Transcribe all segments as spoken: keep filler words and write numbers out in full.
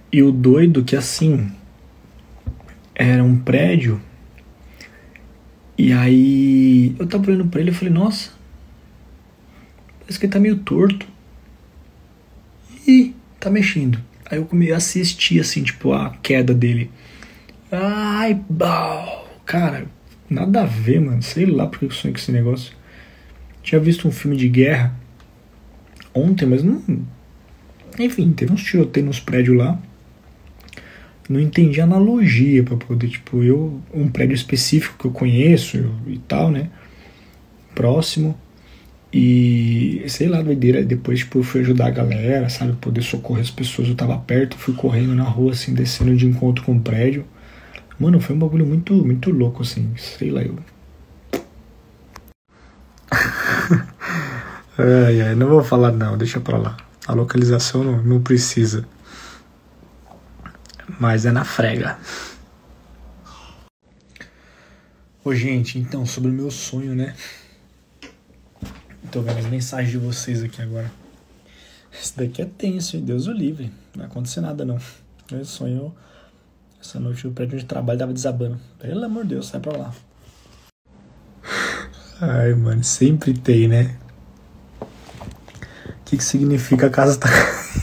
E o doido que, assim, era um prédio, e aí eu tava olhando pra ele e falei, nossa, parece que ele tá meio torto. Ih, tá mexendo. Aí eu comecei a assistir, assim, tipo, a queda dele. Ai, bau. Cara, nada a ver, mano. Sei lá porque eu sonhei com esse negócio. Tinha visto um filme de guerra ontem, mas não... Enfim, teve uns tiroteios nos prédios lá. Não entendi a analogia pra poder, tipo, eu... Um prédio específico que eu conheço e tal, né? Próximo. E, sei lá, doideira. Depois, tipo, eu fui ajudar a galera, sabe? Poder socorrer as pessoas. Eu tava perto, fui correndo na rua, assim, descendo de encontro com o prédio. Mano, foi um bagulho muito, muito louco, assim. Sei lá, eu... ai, ai, não vou falar não, deixa pra lá. A localização não, não precisa. Mas é na frega. Ô, gente, então, sobre o meu sonho, né? Tô vendo as mensagens de vocês aqui agora. Esse daqui é tenso, hein? Deus o livre. Não vai acontecer nada, não. Meu sonho... Essa noite o prédio de trabalho tava desabando. Pelo amor de Deus, sai pra lá. Ai, mano, sempre tem, né? O que que significa a casa tá...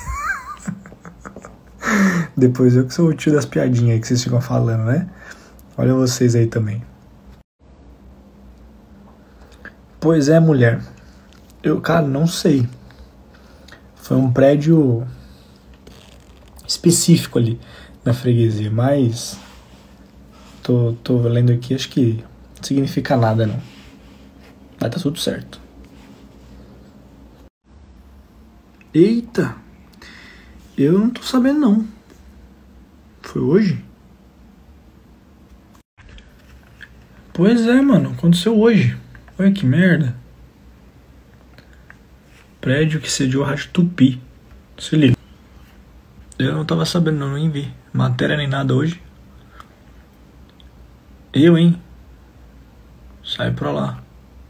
Depois eu que sou o tio das piadinhas aí que vocês ficam falando, né? Olha vocês aí também. Pois é, mulher. Eu, cara, não sei. Foi um prédio específico ali na freguesia, mas tô, tô lendo aqui, acho que não significa nada, não. Mas tá tudo certo. Eita! Eu não tô sabendo, não. Foi hoje? Pois é, mano. Aconteceu hoje. Olha que merda. Prédio que sediou a Rádio Tupi. Se liga. Eu não tava sabendo, não. Nem vi. Matéria nem nada hoje. Eu, hein? Sai pra lá.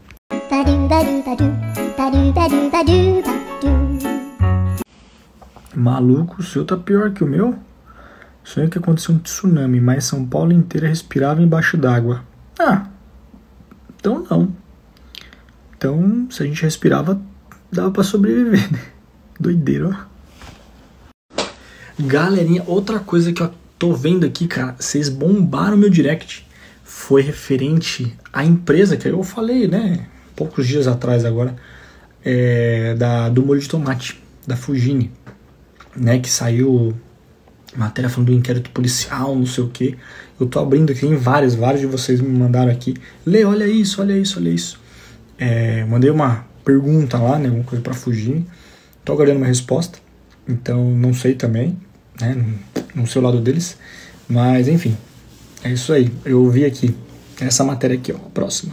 Maluco, o seu tá pior que o meu? Sonhei que aconteceu um tsunami, mas São Paulo inteira respirava embaixo d'água. Ah, então não. Então, se a gente respirava, dava pra sobreviver, né? Doideira, ó. Galerinha, outra coisa que eu tô vendo aqui, cara, vocês bombaram meu direct. Foi referente à empresa que eu falei, né? Poucos dias atrás agora, é, da, do molho de tomate, da Fugini, né? Que saiu matéria falando do inquérito policial, não sei o que. Eu tô abrindo aqui em vários, vários de vocês me mandaram aqui. Lê, olha isso, olha isso, olha isso. É, mandei uma pergunta lá, né? Alguma coisa pra Fugini. Tô aguardando uma resposta. Então, não sei também, né? Não, não sei o lado deles. Mas, enfim. É isso aí. Eu vi aqui. Essa matéria aqui, ó. Próxima.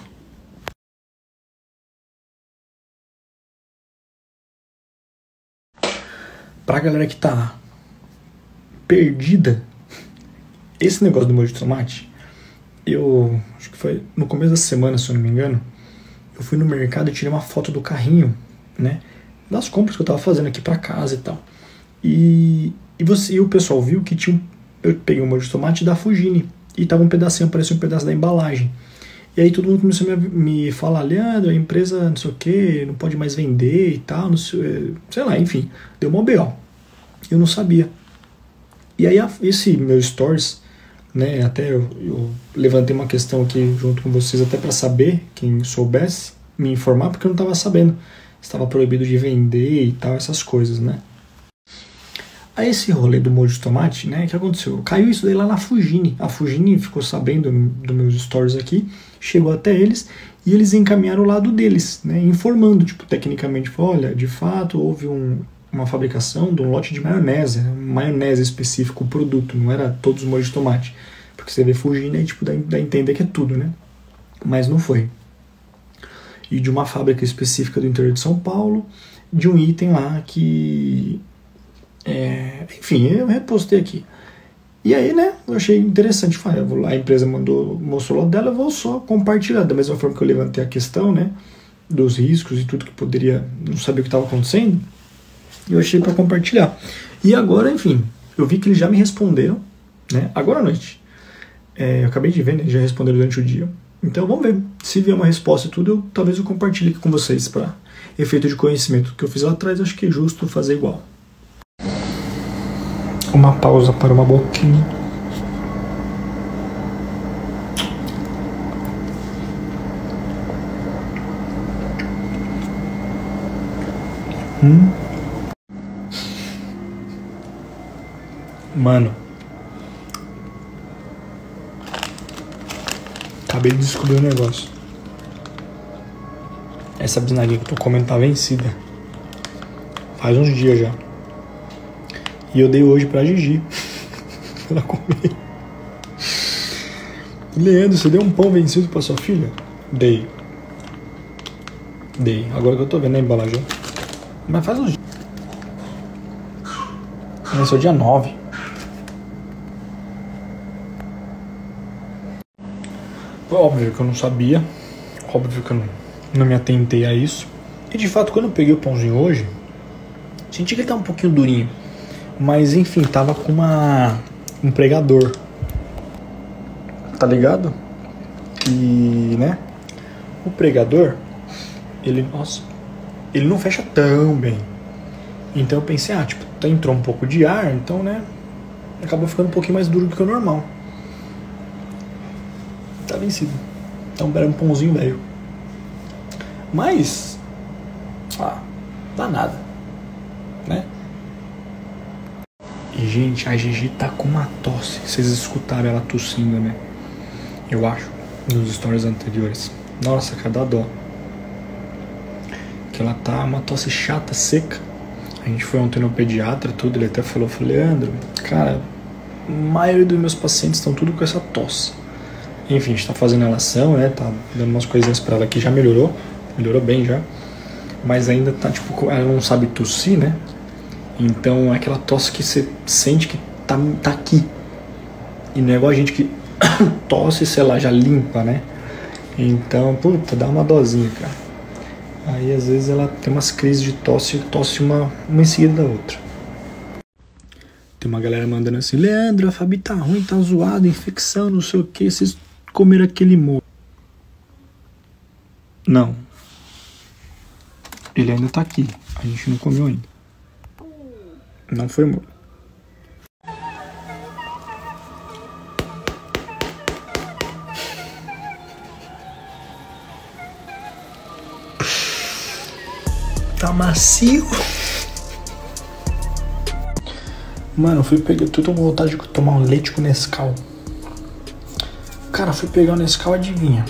Pra galera que tá perdida, esse negócio do molho de tomate, eu acho que foi no começo da semana, se eu não me engano, eu fui no mercado e tirei uma foto do carrinho, né, das compras que eu tava fazendo aqui pra casa e tal. E, e, você, e o pessoal viu que tinha um, eu peguei um molho de tomate da Fugini e tava um pedacinho, parecia um pedaço da embalagem. E aí todo mundo começou a me, me falar, Leandro, a empresa não sei o que, não pode mais vender e tal, não sei, sei lá, enfim, deu mó B O. Eu não sabia. E aí esse meu stories, né, até eu, eu levantei uma questão aqui junto com vocês até para saber, quem soubesse, me informar, porque eu não estava sabendo. Estava proibido de vender e tal, essas coisas, né. Aí esse rolê do molho de tomate, né, o que aconteceu? Caiu isso daí lá na Fugini. A Fugini ficou sabendo dos meus stories aqui, chegou até eles e eles encaminharam o lado deles, né, informando, tipo, tecnicamente, olha, de fato houve um, uma fabricação de um lote de maionese, maionese específico, o produto, não era todos os molhos de tomate, porque você vê Fugini e tipo, dá, dá a entender que é tudo, né, mas não foi. E de uma fábrica específica do interior de São Paulo, de um item lá que... É, enfim, eu repostei aqui. E aí, né, eu achei interessante. Falei, eu vou lá, a empresa mandou, mostrou o lado dela, eu vou só compartilhar. Da mesma forma que eu levantei a questão, né, dos riscos e tudo que poderia, não saber o que estava acontecendo, eu achei para compartilhar. E agora, enfim, Eu vi que eles já me responderam, né? Agora à noite. É, eu acabei de ver, né? Eles já responderam durante o dia. Então vamos ver. Se vier uma resposta e tudo, eu, talvez eu compartilhe aqui com vocês para efeito de conhecimento. O que eu fiz lá atrás, acho que é justo fazer igual. Uma pausa para uma boquinha. Hum. Mano, acabei de descobrir um negócio. Essa bisnaguinha que eu tô comendo tá vencida. Faz uns dias já. E eu dei hoje pra Gigi pra ela comer. Leandro, você deu um pão vencido pra sua filha? Dei. Dei. Agora que eu tô vendo a embalagem. Mas faz uns dias. Esse é o dia nove. Óbvio que eu não sabia. Óbvio que eu não, não me atentei a isso. E de fato, quando eu peguei o pãozinho hoje, senti que ele tá um pouquinho durinho. Mas enfim, tava com uma, um pregador. Tá ligado? E, né? O pregador, ele, nossa, ele não fecha tão bem. Então eu pensei, ah, tipo, entrou um pouco de ar, então, né? Acabou ficando um pouquinho mais duro do que o normal. Tá vencido. Então era um pãozinho velho. Mas, ah, dá nada, né? E, gente, a Gigi tá com uma tosse. Vocês escutaram ela tossindo, né? Eu acho, nos stories anteriores. Nossa, cara, dá dó. Que ela tá uma tosse chata, seca. A gente foi ontem no pediatra, tudo. Ele até falou, falei, Leandro, cara, a maioria dos meus pacientes estão tudo com essa tosse. Enfim, a gente tá fazendo relação, né? Tá dando umas coisinhas pra ela que já melhorou. Melhorou bem já. Mas ainda tá, tipo, ela não sabe tossir, né? Então é aquela tosse que você sente que tá, tá aqui. E não é igual a gente que tosse, sei lá, já limpa, né? Então, puta, dá uma dosinha, cara. Aí às vezes ela tem umas crises de tosse, tosse uma, uma em seguida da outra. Tem uma galera mandando assim, Leandro, a Fabi tá ruim, tá zoada, infecção, não sei o que, vocês comeram aquele molho. Não. Ele ainda tá aqui, a gente não comeu ainda. Não foi molho. Tá macio. Mano, eu fui pegar. Tô com vontade de tomar um leite com Nescau. Cara, fui pegar o Nescau, adivinha?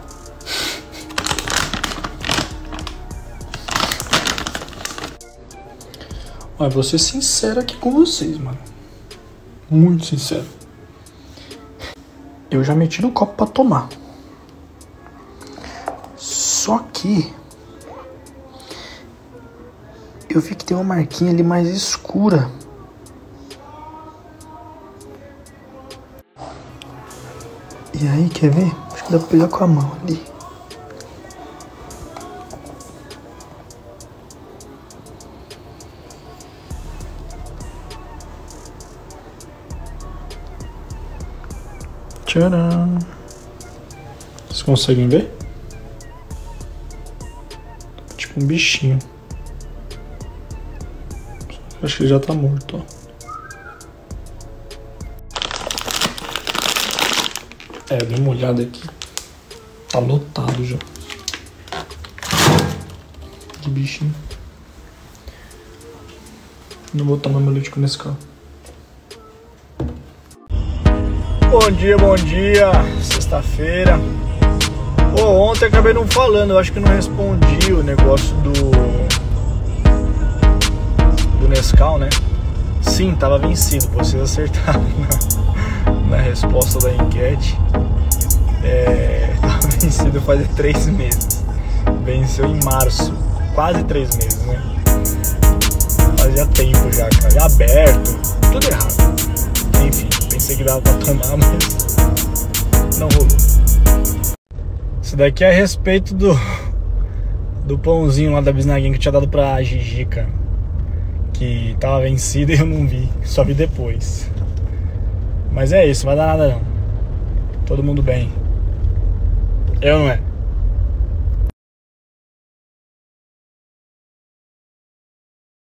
Olha, vou ser sincero aqui com vocês, mano. Muito sincero. Eu já meti no copo pra tomar. Só que eu vi que tem uma marquinha ali mais escura. E aí, quer ver? Acho que dá pra pegar com a mão ali. Tcharam! Vocês conseguem ver? Tipo um bichinho. Acho que ele já tá morto, ó. É, dei uma olhada aqui. Tá lotado já. Que bichinho. Não vou tomar meu leite com Nescau. Bom dia, bom dia. Sexta-feira. Pô, ontem eu acabei não falando. Eu acho que não respondi o negócio do... do Nescau, né? Sim, tava vencido. Vocês acertaram na, na resposta da enquete. É, tava vencido faz três meses. Venceu em março. Quase três meses, né? Fazia tempo já, cara. Já aberto. Tudo errado. Enfim, pensei que dava pra tomar, mas não rolou. Isso daqui é a respeito do do pãozinho lá da bisnaguinha que eu tinha dado pra Gigi, cara. que tava vencida e eu não vi, só vi depois. Mas é isso, não vai dar nada não. Todo mundo bem. Eu não é.